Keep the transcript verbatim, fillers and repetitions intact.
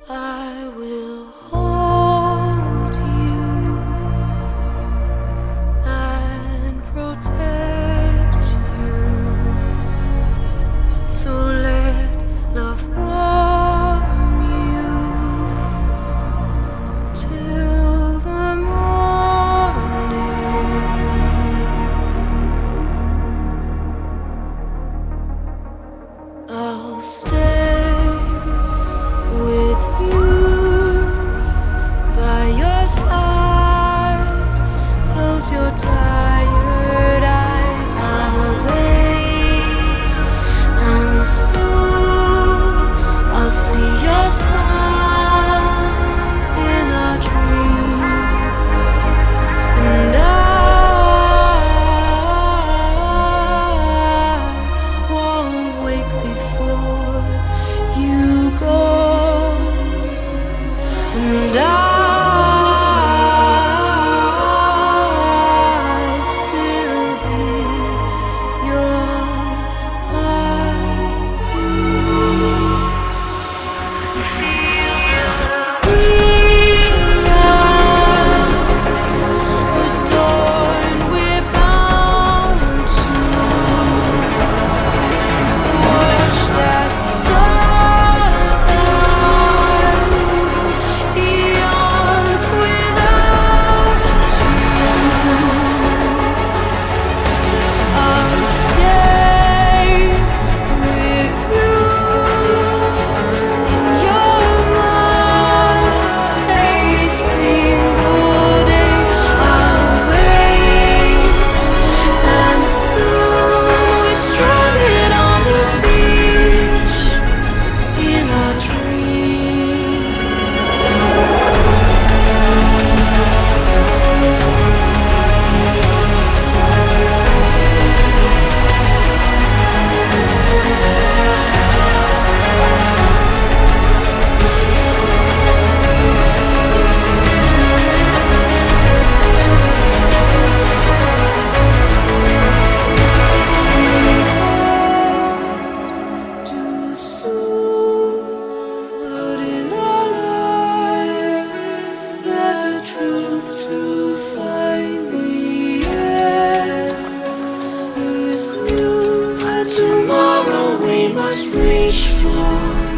I will hold you and protect you. So let love warm you till the morning. I'll stay with you by your side. Close your tired eyes. I'll wait, and soon I'll see your smile in a dream, and I won't wake before you go. And I still hear your heartbeat. We rise, adorned, we're bound to watch that starlight eons without you. I'll stay with you in your mind every single day. I'll wait, and soon we're stranded on the beach in a dream. Too soon, but in our lives there's a truth to find. The end is new, and tomorrow we must reach for.